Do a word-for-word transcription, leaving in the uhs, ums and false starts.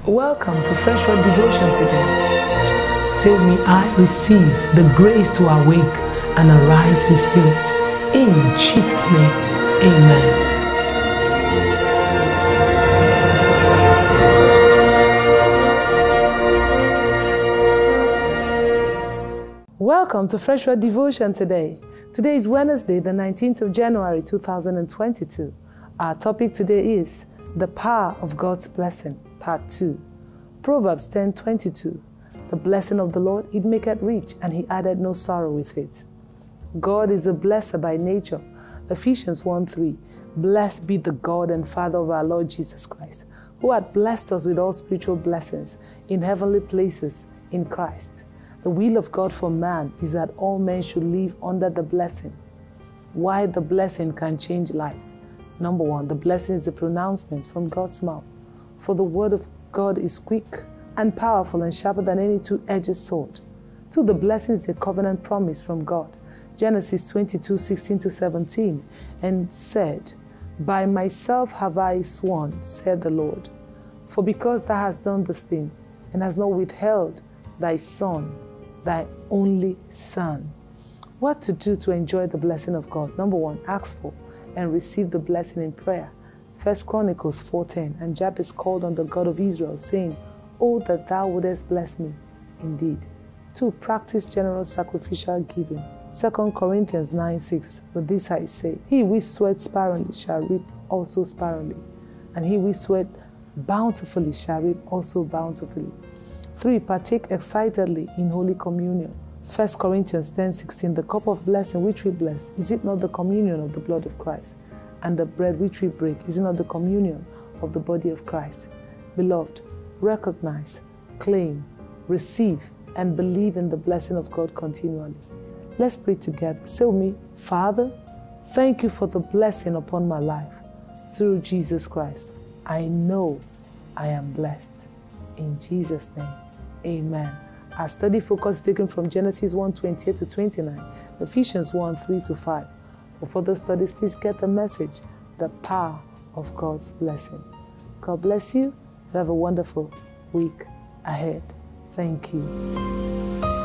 Welcome to Fresh Word Devotion today. Till me I receive the grace to awake and arise in spirit. In Jesus' name, amen. Welcome to Fresh Word Devotion today. Today is Wednesday, the nineteenth of January, two thousand twenty-two. Our topic today is the power of God's blessing, part two. Proverbs ten twenty-two. The blessing of the Lord, it maketh rich, and he added no sorrow with it. God is a blesser by nature. Ephesians one three. Blessed be the God and Father of our Lord Jesus Christ, who hath blessed us with all spiritual blessings in heavenly places in Christ. The will of God for man is that all men should live under the blessing. Why the blessing can change lives? Number one, the blessing is a pronouncement from God's mouth. For the word of God is quick and powerful and sharper than any two-edged sword. Two, the blessing is a covenant promise from God. Genesis twenty-two, sixteen to seventeen, and said, By myself have I sworn, said the Lord, for because thou hast done this thing, and hast not withheld thy son, thy only son. What to do to enjoy the blessing of God? Number one, ask for and receive the blessing in prayer. First Chronicles four ten, and Jabez called on the God of Israel, saying, Oh, that thou wouldest bless me indeed. Two, practice generous sacrificial giving. Second Corinthians nine six, but this I say, he which soweth sparingly shall reap also sparingly, and he which soweth bountifully shall reap also bountifully. Three, partake excitedly in Holy Communion. First Corinthians ten sixteen, the cup of blessing which we bless, is it not the communion of the blood of Christ? And the bread which we break, is it not the communion of the body of Christ? Beloved, recognize, claim, receive, and believe in the blessing of God continually. Let's pray together. Say with me, Father, thank you for the blessing upon my life. Through Jesus Christ, I know I am blessed. In Jesus' name, amen. Our study focus is taken from Genesis one twenty-eight to twenty-nine, Ephesians one three to five. For further studies, please get the message, the power of God's blessing. God bless you. Have a wonderful week ahead. Thank you.